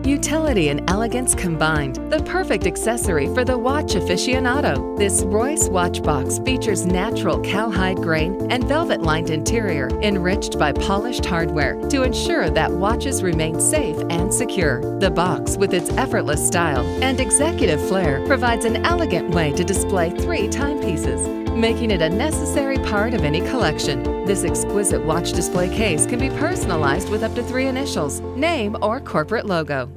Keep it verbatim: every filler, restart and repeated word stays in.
Utility and elegance combined, the perfect accessory for the watch aficionado. This Royce watch box features natural cowhide grain and velvet-lined interior, enriched by polished hardware to ensure that watches remain safe and secure. The box, with its effortless style and executive flair, provides an elegant way to display three timepieces, making it a necessary part of any collection. This exquisite watch display case can be personalized with up to three initials, name, or corporate logo.